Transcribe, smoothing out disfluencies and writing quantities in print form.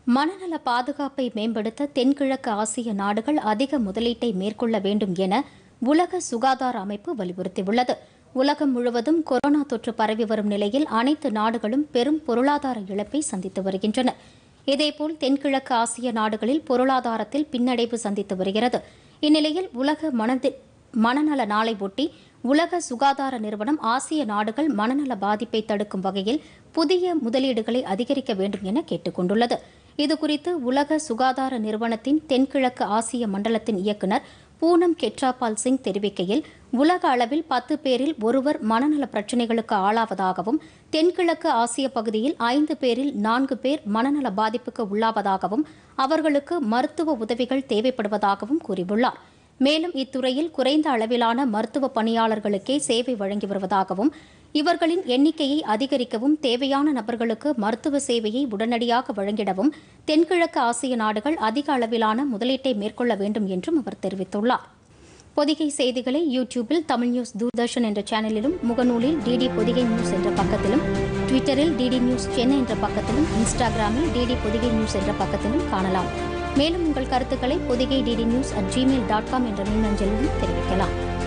மனநல பாதுகாப்பை மேம்படுத்த தென்கிழக்கு ஆசிய நாடுகள் அதிக முதலீட்டை மேற்கொள்ள வேண்டும் என உலக சுகாதார அமைப்பு வலியுறுத்தியுள்ளது. உலகம் முழுவதும் கொரோனா தொற்று பரவி வரும் நிலையில் அனைத்து நாடுகளும் பெரும் பொருளாதார இழப்பை சந்தித்து வருகின்றன. இதேபோல் தென்கிழக்கு ஆசிய நாடுகளில் பொருளாதாரத்தில் பின்னடைவு சந்தித்து வருகிறது. இந்நிலையில் உலக மனநல நாளை ஒட்டி உலக சுகாதார நிறுவனம் ஆசிய நாடுகள் மனநல பாதிப்பை தடுக்கும் வகையில் புதிய முதலீடுகளை அதிகரிக்க வேண்டும் என கேட்டுக் கொண்டுள்ளது. இதுகுறித்து உலக சுகாதார நிறுவனத்தின் தென்கிழக்கு ஆசிய மண்டலத்தின் இயக்குநர் பூனம் கெட்ராபால் சிங் தெரிவிக்கையில், உலக அளவில் 10 பேரில் ஒருவர் மனநல பிரச்சினைகளுக்கு ஆளாவதாகவும், தென்கிழக்கு ஆசிய பகுதியில் 5 பேரில் 4 பேர் மனநல பாதிப்புக்கு உள்ளாவதாகவும், அவர்களுக்கு மருத்துவ உதவிகள் தேவைப்படுவதாகவும் கூறியுள்ளார். மேலும் இத்துறையில் குறைந்த அளவிலான மருத்துவ பணியாளர்களுக்கே சேவை வழங்கி வருவதாகவும், இவர்களின் எண்ணிக்கையை அதிகரிக்கவும், தேவையான நபர்களுக்கு மருத்துவ சேவையை உடனடியாக வழங்கிடவும் தென்கிழக்கு ஆசிய நாடுகள் அதிக அளவிலான முதலீட்டை மேற்கொள்ள வேண்டும் என்றும் அவர் தெரிவித்துள்ளார். பொதிகை செய்திகளை யூடியூபில் தமிழ் நியூஸ் தூர்தர்ஷன் என்ற சேனலிலும், முகநூலில் டிடி பொதிகை நியூஸ் என்ற பக்கத்திலும், ட்விட்டரில் டிடி நியூஸ் சென்னை என்ற பக்கத்திலும், இன்ஸ்டாகிராமில் டிடி பொதிகை நியூஸ் என்ற பக்கத்திலும் காணலாம். மேலும் உங்கள் கருத்துக்களை பொதிகை DD News@gmail.com என்ற மின்னஞ்சலிலும் தெரிவிக்கலாம்.